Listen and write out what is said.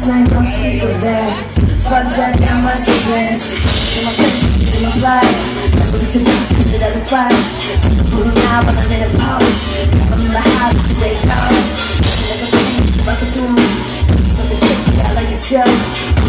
last night, don't speak of that. Fuck that, that must have been in my face, in my blood. Remember it's a piece of it every flash. Take a photo now when I'm in a polish. I remember how it's a great dollars. Never came, never through. But the taste, I like it too.